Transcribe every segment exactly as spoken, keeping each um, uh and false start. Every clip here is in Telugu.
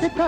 చూసుకో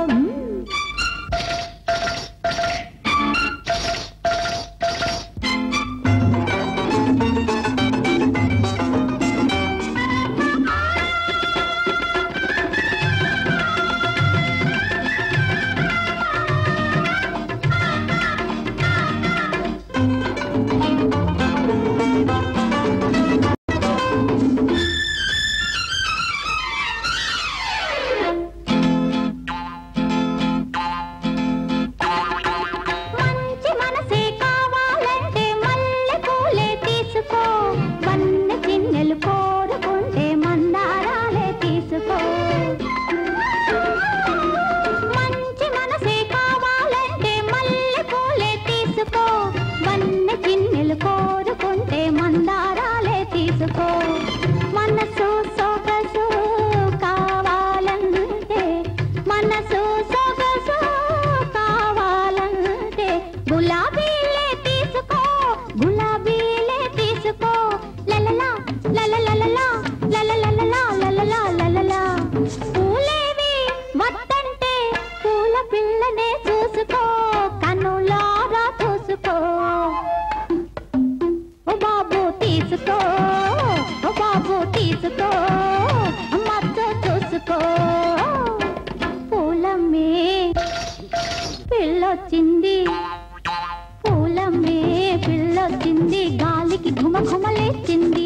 పిల్లొచ్చింది పూలమ్మే పిల్లొచ్చింది గాలికి ఘుమ ఘుమలేచింది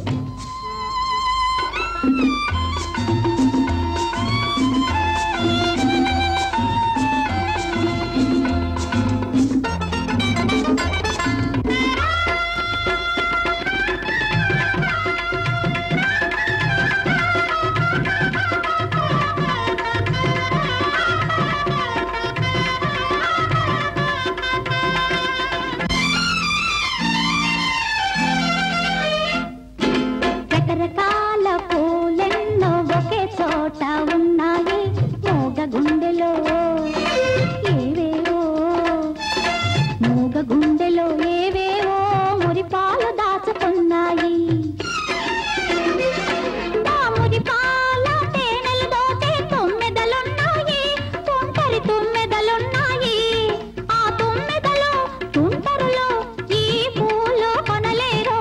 రకరకాల పూలెన్నో ఒకే చోట ఉన్నాయి మూగ గుండెలో ఏవేవో మూగ గుండెలో ఏవేవో మురిపాలు దాచుకున్నాయి ఆ మురిపాల తేనెలు దోచే తుమ్మెదలున్నాయి తుంటరి తుమ్మెదలున్నాయి ఆ తుమ్మెదలో తుంటరులో ఈ పూలు కొనలేరో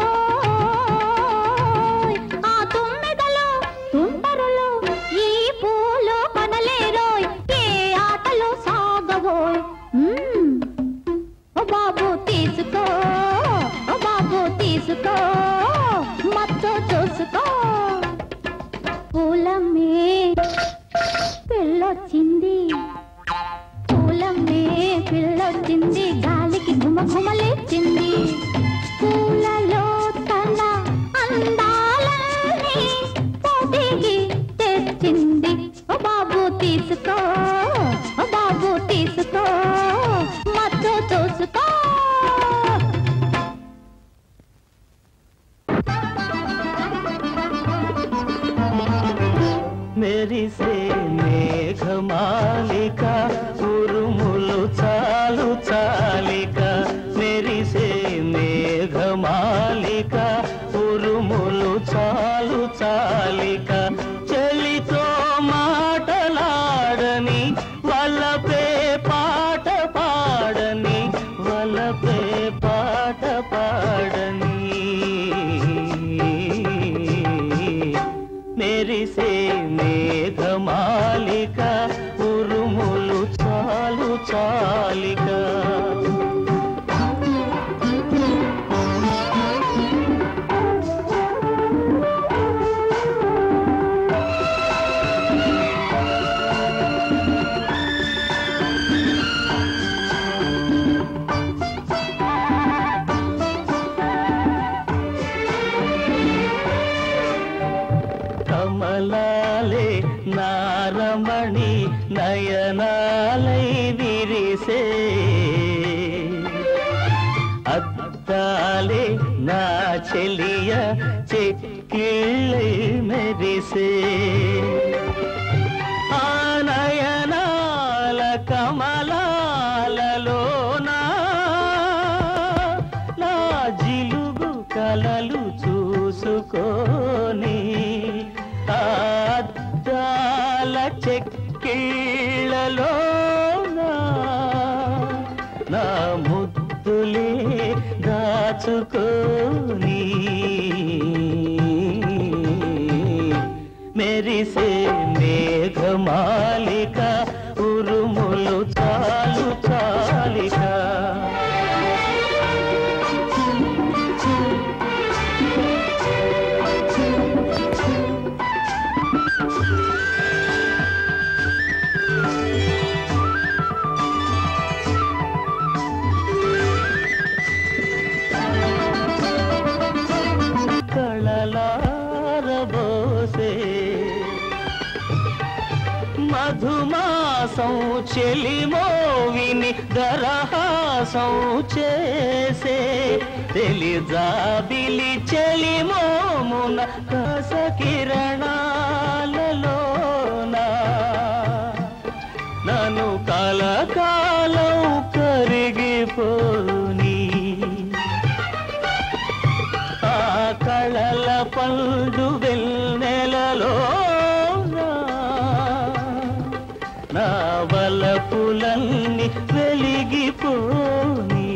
బాబు తీసుకో ఓ బాబు తీసుకో మత్తు చూసుకో పూలమ్మే పిల్లొచ్చింది పూలమ్మే పిల్లొచ్చింది గాలికి ఘుమ ఘుమలేచింది పూలలో తన అందాలని పొదిగి తెచ్చింది ఓ బాబు తీసుకో ఓ బాబు తీసుకో మత్తు చూసుకో మెరిసే మేఘమాలిక ఉరుములు చాలు చాలిక మెరిసే మేఘమాలిక ఉరుములు చాలు చాలిక చెలితో మాటలాడని వలపే పాట పాడని వలపే పాట పాడని మెరిసే మేఘమాలిక ఉరుములు చాలు చాలిక కమలాలే నారమణి నయనాలై విరిసే అద్దాలే నా చెలియ చెక్కిళ్ళై మెరిసే ఆ నయనాల కమలాలలోనా నా జిలుగు కలలు చూసుకోని అద్దాల చెక్కిళ్ళ కౌగిళ్ళలో నా ముద్దులే దాచుకోని మెరిసే మేఘమాలిక ఉరుములు చాలు చాలిక కళలారబోసే మధుమాసం చెలిమోవిని దరహాసం చేసే తెలిజాబిలి చెలిమోమున కస కిరణాలలోన నన్ను కలకాలం కరిగిపోని ఆ కళల పండు వెన్నెలలో నా వలపులన్నీ వెలిగిపోని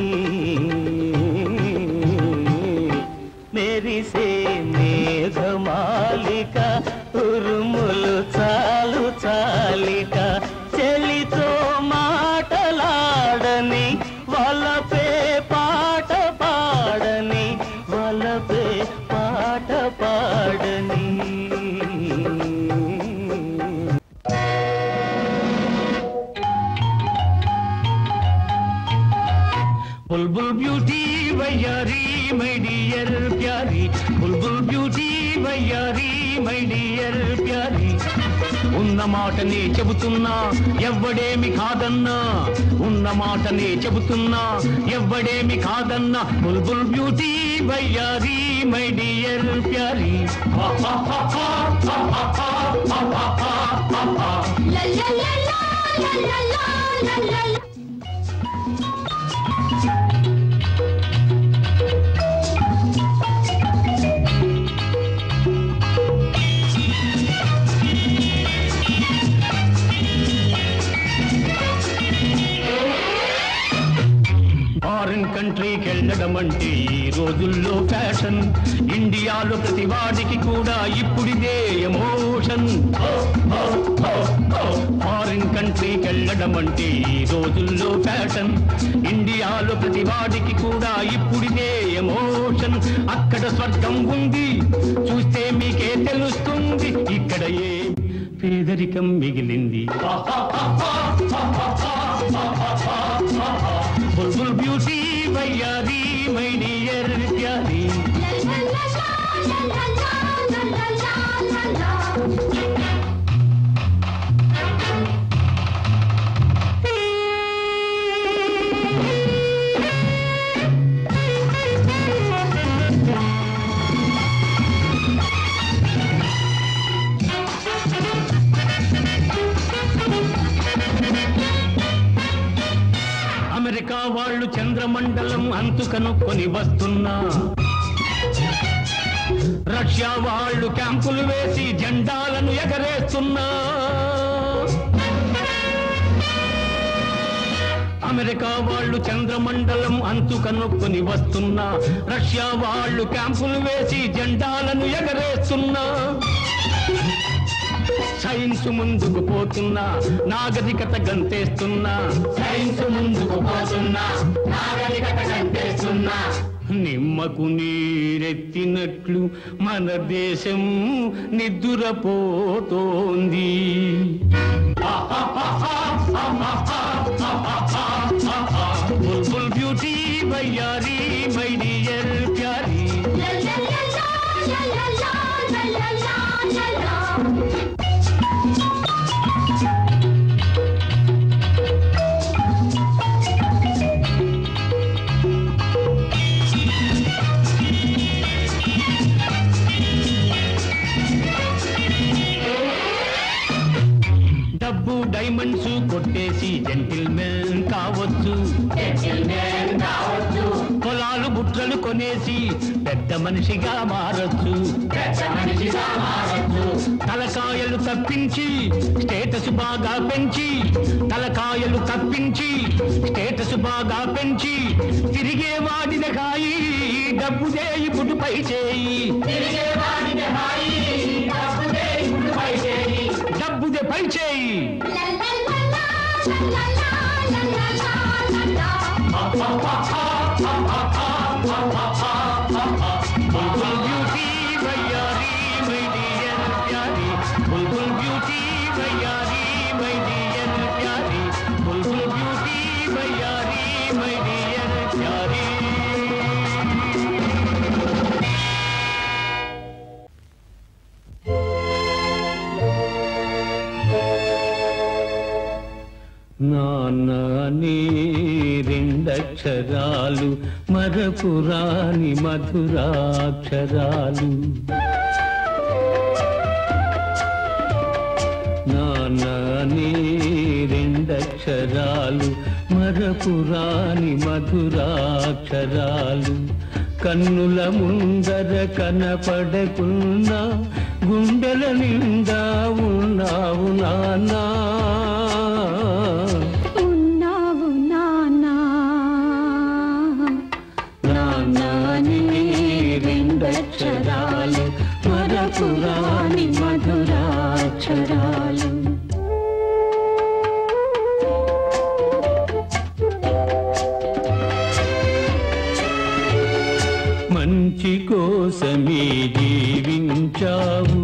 మెరిసే మేఘమాలిక ఉరుములు చాలు చాలిక చెలితో మాటలాడని వలపే పాట పాడని వలపే పాట పాడని बुलबुल ब्यूटी वैयारी मై డియర్ ప్యారీ బుల్బుల్ బ్యూటీ వయ్యారీ మై డియర్ ప్యారీ ఉన్న మాటనే చెబుతున్నా ఎవ్వడేమి కాదన్నా ఉన్న మాటనే చెబుతున్నా ఎవ్వడేమి కాదన్నా బుల్బుల్ బ్యూటీ వయ్యారీ మై డియర్ ప్యారీ ఫారిన్ కంట్రీకి వెళ్ళడం అంటే ఈ రోజుల్లో ఫ్యాషన్ ఇండియాలో ప్రతి వాడికి కూడా ఇప్పుడిదే ఎమోషన్ ఫారిన్ కంట్రీకి వెళ్ళడం అంటే ఈ రోజుల్లో ఫ్యాషన్ ఇండియాలో ప్రతి వాడికి కూడా ఇప్పుడిదే ఎమోషన్ అక్కడ స్వర్గం ఉంది చూస్తే మీకే తెలుస్తుంది ఇక్కడ ఏ పేదరికం మిగిలింది బుల్బుల్ బ్యూటీ వయ్యారీ మై డియర్ ప్యారీ అమెరికా వాళ్ళు చంద్రమండలం అంతు కనుక్కొని వస్తున్నా రష్యా వాళ్ళు క్యాంపులు వేసి జెండాలను ఎగరేస్తున్నా అమెరికా వాళ్ళు చంద్రమండలం అంతు కనుక్కొని వస్తున్నా రష్యా వాళ్ళు క్యాంపులు వేసి జెండాలను ఎగరేస్తున్నా సైన్స్ ముందుకు పోతున్నా నాగరికత గంతేస్తున్నా సైన్స్ ముందుకు పోతున్నా నాగరికత గంతేస్తున్నా నిమ్మకు నీరెత్తినట్లు మన దేశం నిద్దురపోతోంది బుల్బుల్ బ్యూటీ వయ్యారీ మై డియర్ ప్యారీ డబ్బు డైమండ్స్ కొట్టేసి జెంటిల్మెన్ కావచ్చు, పొలాలు బుట్రలు కొనేసి పెద్ద మనిషిగా మారొచ్చు, తలకాయలు తప్పించి స్టేటస్ బాగా పెంచి, తలకాయలు తప్పించి స్టేటస్ బాగా పెంచి తిరిగే వాడిన కాయి డబ్బుదే ఇప్పుడు పై చేయి, డబ్బుదే పై చేయి. बुलबुल ब्यूटी वैयारी मై డియర్ ప్యారీ, बुलबुल ब्यूटी वैयारी मై డియర్ ప్యారీ, बुलबुल ब्यूटी वैयारी मై డియర్ ప్యారీ. నాన్న నీ రెండక్షరాలు మరపురాని మధురాక్షరాలు, నాన్న నీ రెండక్షరాలు మరపురాని మధురాక్షరాలు, కన్నుల ముందర కనపడకున్నా గుండెల నిండా ఉన్నావు నాన్నా, అక్షరాలు మరపురాని మధురాక్షరాలు. మంచి కోసమే జీవించావు,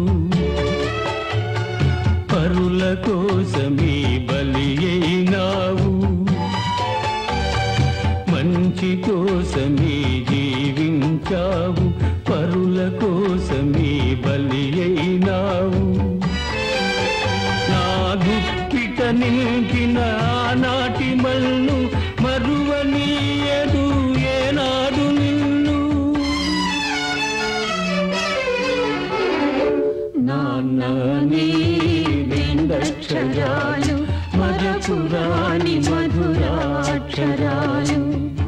పరుల కోసమే బలి అయినావు, మంచి కోసమే జీవించావు, పరుల కోసమే బలి అయినావు, నా గుప్పిట నింపిన ఆనాటి మన్ను మరువనీయదు ఏనాడు నిన్ను, నాన్న నీ రెండక్షరాలు మరపురాని మధురాక్షరాలు.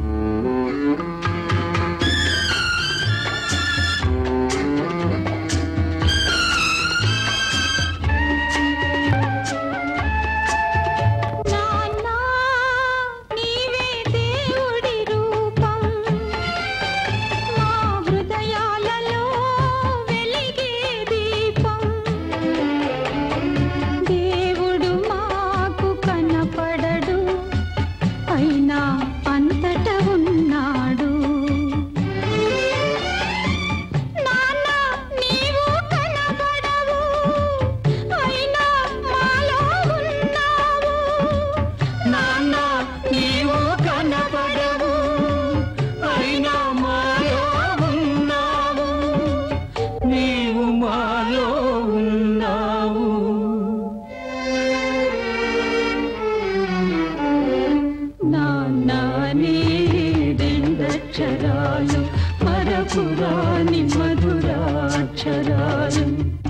అక్షరాలు మరపురాని మధురాక్షరాలు.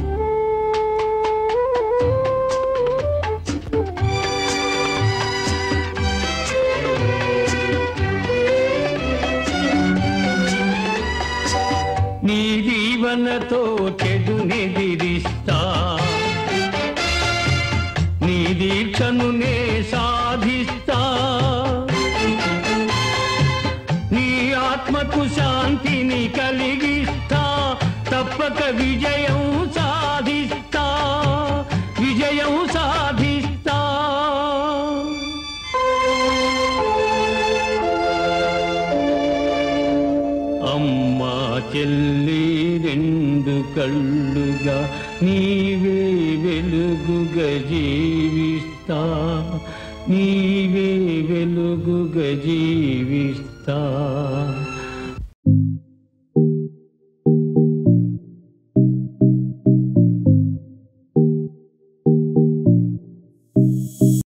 నీ దీవనతో చెడునెదిరిస్తా, నీ దీక్షను నే సాధిస్తా, నీ ఆత్మకు శాంతిని కలిగిస్తా, తప్పక విజయం సాధిస్తా, విజయం సాధిస్తా. అమ్మా చెల్లి రెండు కళ్ళుగా నీవే వెలుగుగా జీవిస్తా, నీవే వెలుగుగా జీవిస్తా.